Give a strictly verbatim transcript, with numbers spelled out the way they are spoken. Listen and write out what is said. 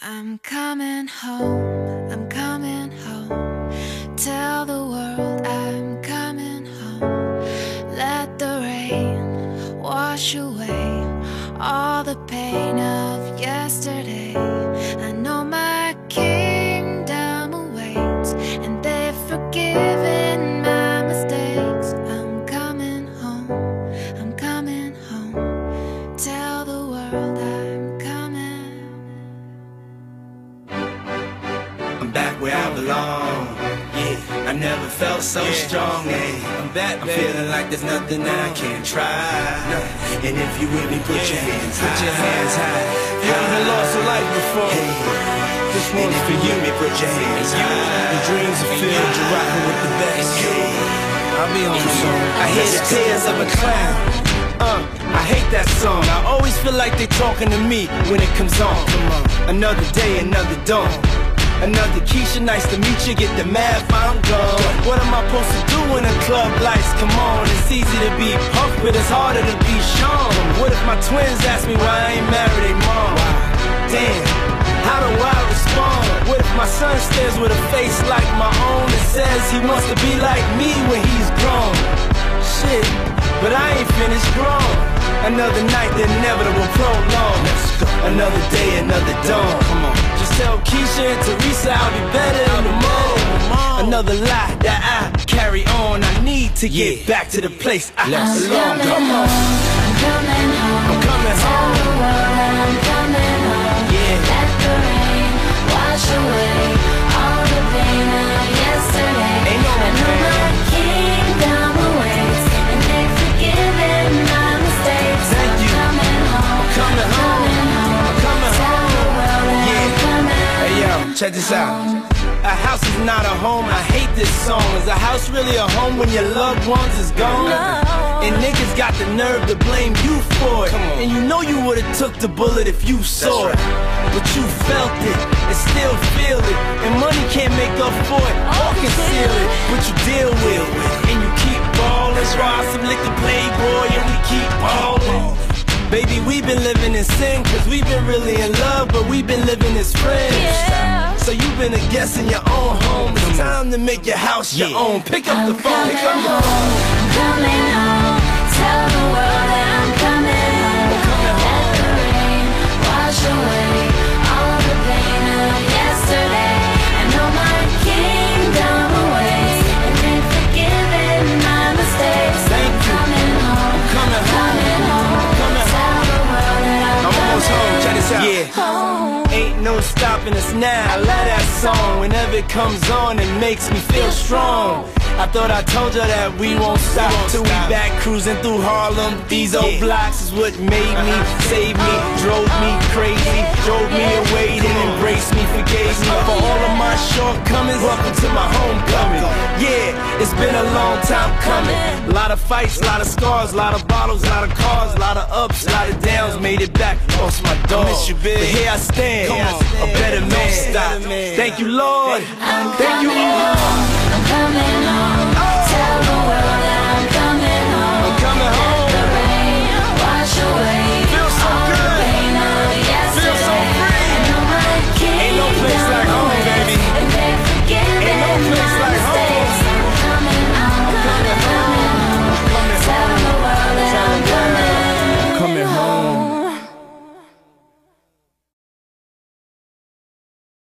I'm coming home, I'm coming home. Tell the world I'm coming home. Let the rain wash away all the pain of yesterday. I know my kingdom awaits, and they've forgiven my mistakes. I'm coming home, I'm coming home. Tell the world I'm coming. I'm back where I belong. Yeah, I never felt so yeah. strong. Yeah. I'm back, I'm baby. Feeling like there's nothing I can't try. And if you with me, put yeah. your hands high. Put your hands high. You haven't lost a life before. Hey. This one's for you. Me, put your hands high. The dreams are filled. You're rocking with the best. Hey. I'll be on the song. I hear the tears of a clown. Uh, I hate that song. I always feel like they talking to me when it comes on. Come on. Another day, another dawn. Another Keisha, nice to meet you, get the math, I'm gone. What am I supposed to do when the club lights come on? It's easy to be Puff, but it's harder to be Sean. What if my twins ask me why I ain't married their mom? Damn, how do I respond? What if my son stares with a face like my own and says he wants to be like me when he's grown? Shit, but I ain't finished grown. Another night, the inevitable prolong. Another day, another dawn. Come on. Just tell Keisha and Teresa I'll be better in the morning. Another lie that I carry on. I need to get yeah. back to the place I Let's belong. Come on. I'm coming home. I'm coming Tell home. the world that I'm coming home. Yeah. Let the rain wash away all the pain of yesterday. Ain't no I know my kingdom awaits, and they've forgiven my mistakes. Thank you. I'm coming home. I'm coming home. I'm coming home. Tell the world that Yeah. I'm coming. Hey yo, check this out. A house is not a home, I hate this song. Is a house really a home when your loved ones is gone? No. And niggas got the nerve to blame you for it. And you know you would've took the bullet if you saw it. But you felt it and still feel it. And money can't make up for it or conceal it. But you deal with it and you keep ballin'. Try some liquor, Playboy, and we keep ballin'. Baby, we've been living in sin, cause we've been really in love, but we've been living as friends. Yeah. So you've been a guest in your own home. It's time to make your house your yeah. own. Pick up I'm the phone, pick up the phone. I'm coming home. Tell the world that I'm coming home. Let the rain wash away all the pain of yesterday. I know my kingdom awaits, and they've forgiven my mistakes. Thank you. I'm coming home. I'm coming home. Coming home. Coming Tell the world that I'm, I'm almost home, check this out. Yeah. home. Ain't no stopping us now. I love that song. Whenever it comes on, it makes me feel strong. I thought I told you that we won't stop till we back cruising through Harlem. These old blocks is what made me, saved me, drove me crazy, drove me away, then embraced me, forgave me for all of my shortcomings. Welcome to my homecoming. Yeah, it's been a long time coming. A lot of fights, a lot of scars, a lot of bottles, a lot of cars, a lot of ups, a lot of downs. Made it back, lost my dog. Miss you, big. But here I stand, a better man. Stop. Thank you, Lord. Thank you, Lord. I'm coming home.